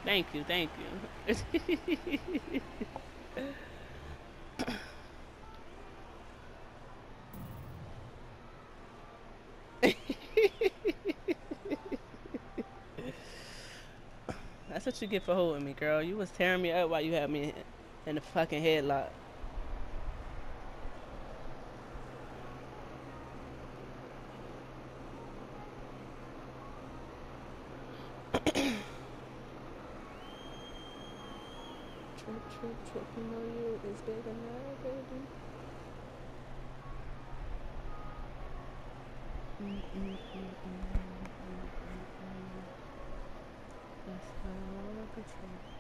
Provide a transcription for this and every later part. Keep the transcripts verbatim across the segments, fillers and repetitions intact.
Thank you, thank you. That's what you get for holding me, girl. You was tearing me up while you had me in the fucking headlock. Trip, trip, trip, you know you is bigger now, baby. Mm, mm, mm, mm, mm, mm. That's how I wanna be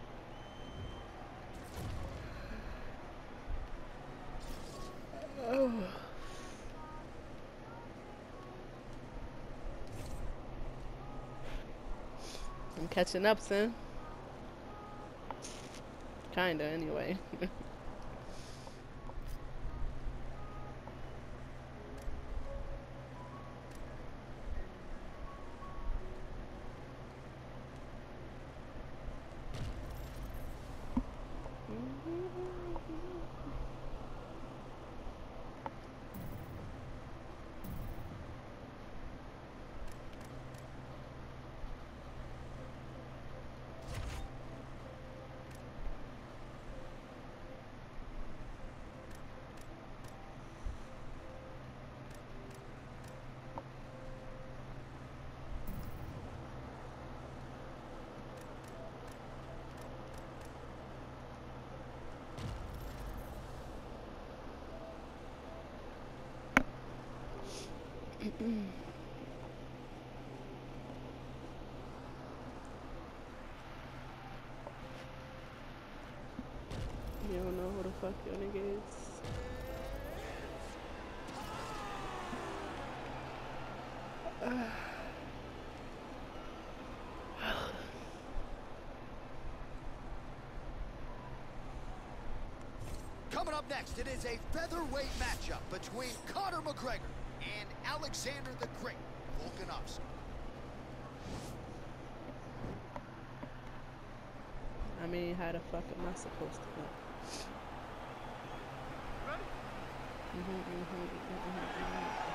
treated. Oh. I'm catching up, son. Kinda, anyway. You don't know who the fuck your nigga is. Coming up next, it is a featherweight matchup between Conor McGregor and Alexander the Great Volkanovski. I mean, how the fuck am I supposed to go? Mm-hmm, mm-hmm, mm-hmm, mm-hmm.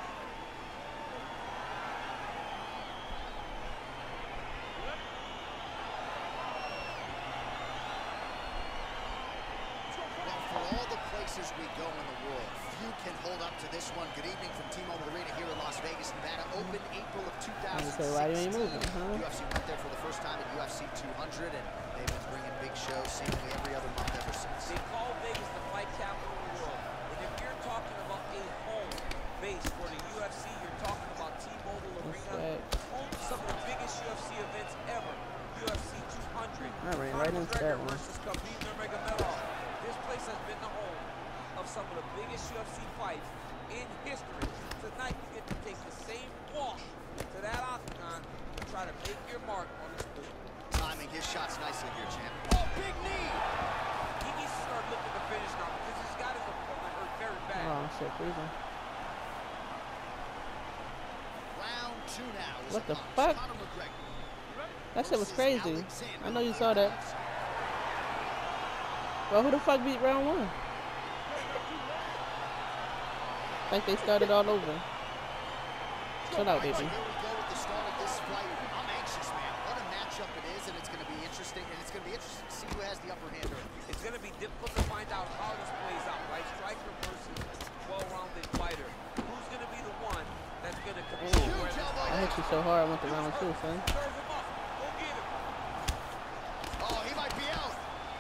We go in the world. Few can hold up to this one. Good evening from T-Mobile Arena here in Las Vegas, Nevada. Opened April of two thousand sixteen. So why you ain't moving, huh? U F C went there for the first time at U F C two hundred, and they've been bringing big shows seemingly every other month ever since. They call Vegas the fight capital of the world. And if you're talking about a home base for the U F C, you're talking about T-Mobile Arena. Home to some of the biggest U F C events ever. U F C two hundred. I ran right into that one. Versus Khabib Nurmagomedov. This place has been the home of some of the biggest U F C fights in history. Tonight you get to take the same walk to that octagon to try to make your mark on the sport. Timing his shots nicely here, champ. Oh, big knee! He needs to start looking to finish now because he's got his opponent hurt very bad. Oh shit, freezing. Round two now. What the fuck? That shit was crazy. I know you saw that. Well, who the fuck beat round one? Like they started all over. Chill out, baby. Here we go with the start of this fight. I'm anxious, man. What a matchup it is, and it's going to be interesting. And it's going to be interesting to see who has the upper hand early. It's going to be difficult to find out how this plays out, right? Striker versus well-rounded fighter. Who's going to be the one that's going to control? I hit you so hard I went to round two, son. Oh, he might be out.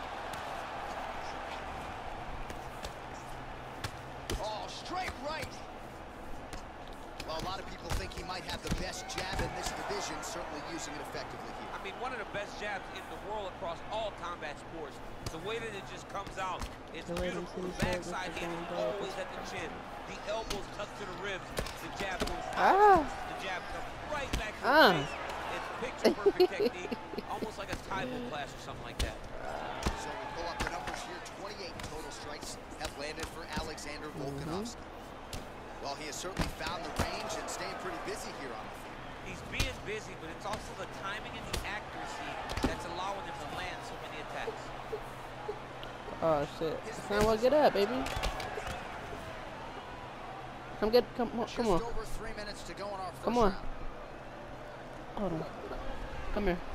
Oh, straight right. Well, a lot of people think he might have the best jab in this division, certainly using it effectively here. I mean, one of the best jabs in the world across all combat sports. The way that it just comes out, it's beautiful. The backside hit always at the chin. The elbows tucked to the ribs. The jab goes out. Ah. The jab comes right back to Ah. the face. It's picture-perfect technique, almost like a Taibo class or something like that. So we pull up the numbers here. twenty-eight total strikes have landed for Alexander Volkanovski. Mm-hmm. Well, he has certainly found the range and staying pretty busy here on the field. He's being busy, but it's also the timing and the accuracy that's allowing him to land Oh shit. Son, well, get up, baby. Come get, come on, come on. Just over three minutes to go in our first Come on. round. Hold on. Come here.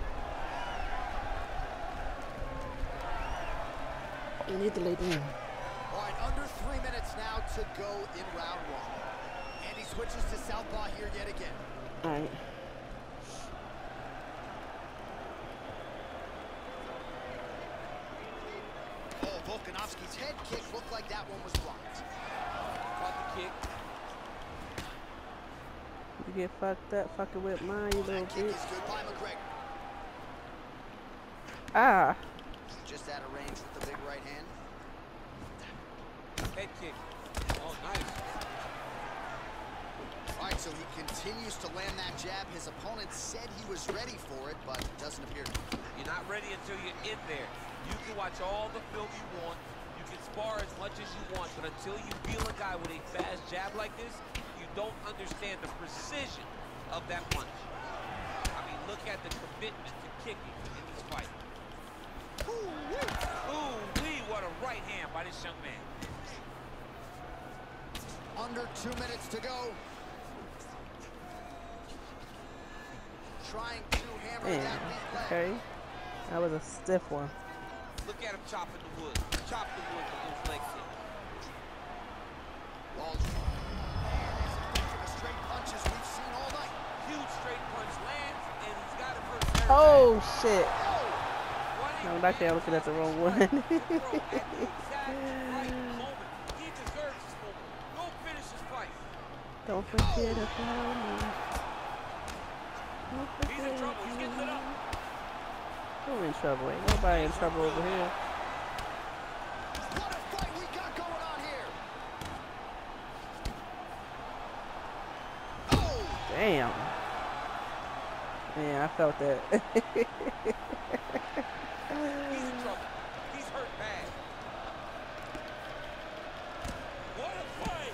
You need to lay down. All right, under three minutes now to go in round one. And he switches to southpaw here yet again. All right. Oh, Volkanovski's head kick looked like that one was blocked. Caught the kick. You get fucked up fucking with mine, you Oh, little that kick bitch. is good by McGregor. Ah. Just out of range with the big right hand. Head kick. Oh, nice. All right, so he continues to land that jab. His opponent said he was ready for it, but doesn't appear to be. You're not ready until you're in there. You can watch all the film you want. You can spar as much as you want, but until you feel a guy with a fast jab like this, you don't understand the precision of that punch. I mean, look at the commitment to kicking in this fight. Ooh-wee, what a right hand by this young man. Under two minutes to go. Trying to hammer Damn. that weak leg. Okay. That was a stiff one. Look at him chopping the wood. Chop the wood with those legs in. Walsh. And as effective a straight punch as we've seen all night. Huge straight punch lands, and he's got it hurt very Oh bad. shit. Oh, No, actually I'm looking at the wrong one. At the exact right moment. He deserves this moment. Go finish this fight. Don't forget about me. Don't He's in forget trouble. He's getting lit up. Who in trouble? Ain't nobody in trouble over here. What a fight we got going on here. Oh! Damn. Yeah, I felt that. He's in trouble. He's hurt bad. What a fight!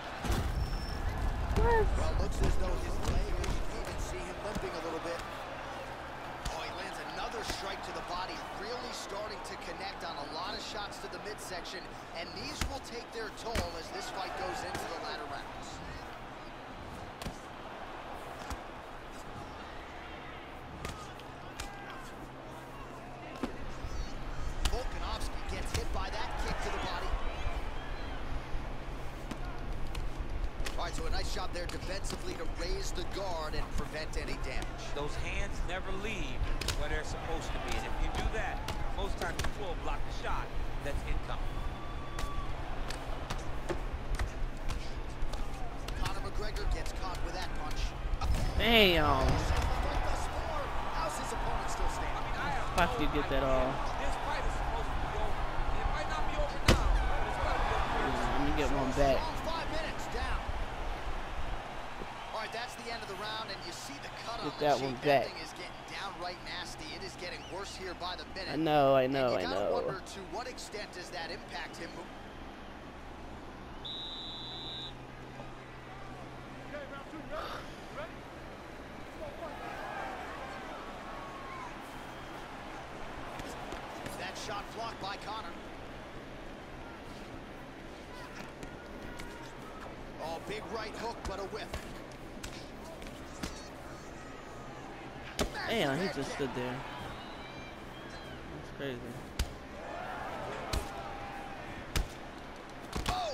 What? Well, looks as though his leg, you can even see him limping a little bit. Oh, he lands another strike to the body, really starting to connect on a lot of shots to the midsection, and these will take their toll as this fight goes into the latter rounds. Volkanovski gets hit by that kick to the body. All right, so a nice job there defensively to raise the guard and prevent any damage. Those hands never leave where they're supposed to be. And if you do that, most times you will block the shot that's incoming. Conor McGregor gets caught with that punch. Damn. How's his opponent still I standing? mean, I have Fuck no you, get that idea. all. This fight is supposed to be over. It might not be over now, but it's got to be over very soon. Let me get one back. Strong five minutes down. All right, that's the end of the round, and you see the cut on Get the that cheek. one That back. thing is getting downright nasty. It is getting worse here by the minute. I know, I know, and I you gotta know. wonder to what extent does that impact him? That shot blocked by Conor. Oh, big right hook, but a whiff. Damn, he just stood there. That's crazy. Oh!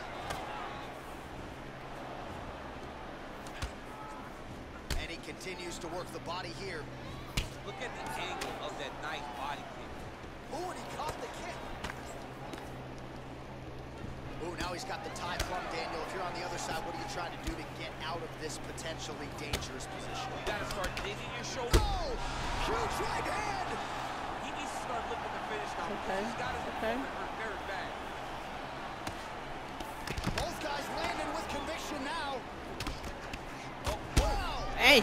And he continues to work the body here. Look at the angle of that nice body kick. Oh, and he caught the kick. Oh, now he's got the tie plum, Daniel. If you're on the other side, what are you trying to do to get out of this potentially dangerous position? You got to start digging your shoulder. Oh! Huge right hand! He needs to start looking to finish now. Okay, He's got his okay. opponent hurt very bad. Both guys landing with conviction now. Oh, Wow! Hey!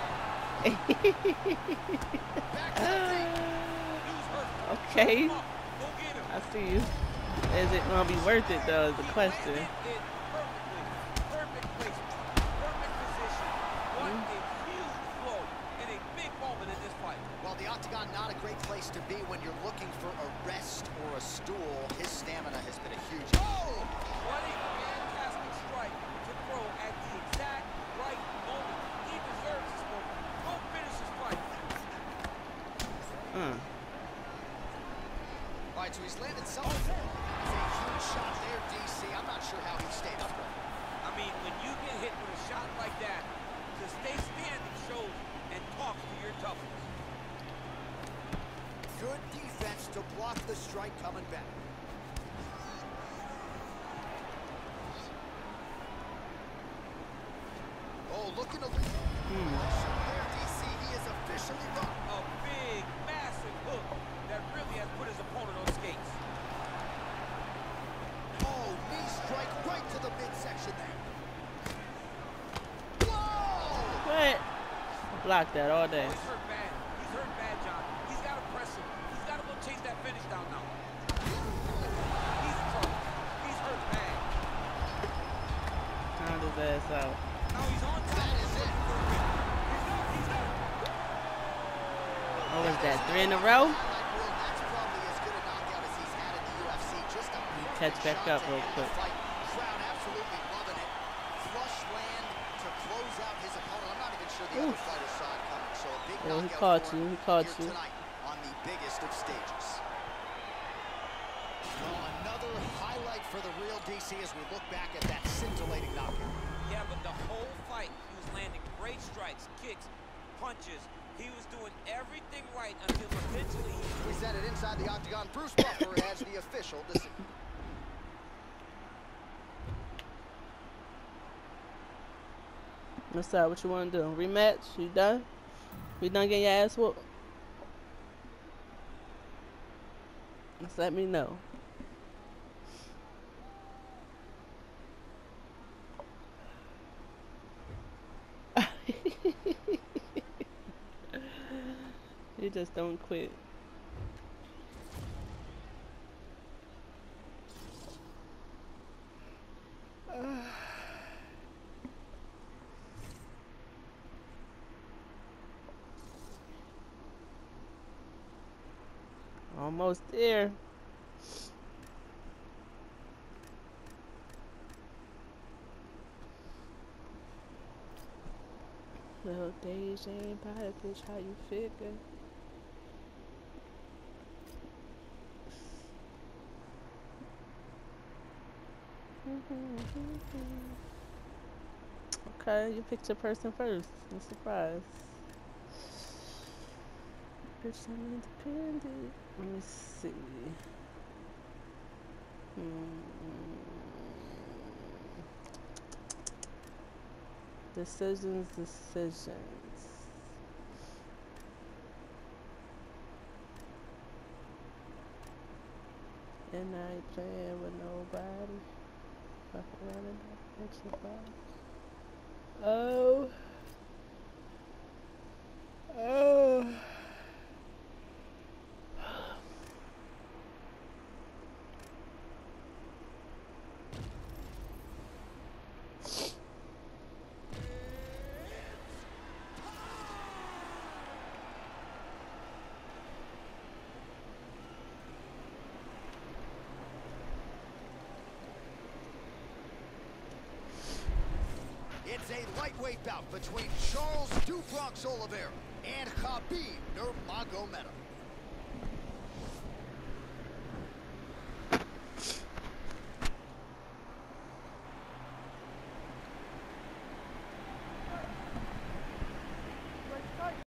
Back to the feet. Hughes hurt. Okay. Come on, go get him. I see you. Is it gonna be worth it though, is the He question. landed it perfectly. Perfect placement. Perfect position. What a huge blow and a big moment in this fight. Well, the octagon not a great place to be when you're looking for a rest or a stool. His stamina has been a huge... Oh! What a fantastic strike to throw at the exact right moment. He deserves this moment. Go finish his fight. Uh. All right, so he's landed something. It's a huge shot there, D C. I'm not sure how he stayed upright. I mean, when you get hit with a shot like that, to stay standing shows and talks to your toughness. Good defense to block the strike coming back. Oh, looking to... Hmm. There, D C, he is officially run. A big, massive hook that really has put his opponent on skates. Oh, knee strike right to the midsection there. Whoa! What? Block that all day. Oh, he's hurt bad. He's hurt bad, John. He's got to press him. He's got to go chase that finish down now. He's in trouble. He's hurt bad. Pound his ass out. Now he's on top. That is it. He's up. He's up. What was that? Three in a row? That's probably as good a knockout as he's had in the U F C. Just a Catch back shot up to real end the quick. fight. Crowd absolutely loving it. Flush land to close out his opponent. I'm not even sure the other fighter saw it coming. So a big Oh, he knockout caught for you. him He caught here you. tonight on the biggest of stages. Well, another highlight for the real D C as we look back at that scintillating knockout. Yeah, but the whole fight, he was landing great strikes, kicks, punches. He was doing everything right until eventually he... We set it inside the octagon. Bruce Buffer has the official decision. What's up? What you want to do? Rematch? You done? We done getting your ass whooped? Just let me know. You just don't quit. Almost there. Little days ain't by the bitch, how you figure? Okay, you picked your person first. I'm surprised. Bitch, I'm independent. Let me see. Hmm. Decisions, decisions. And I ain't playing with nobody. Fucking running up your body. Oh. Oh. It's a lightweight bout between Charles do Bronx Oliveira and Khabib Nurmagomedov.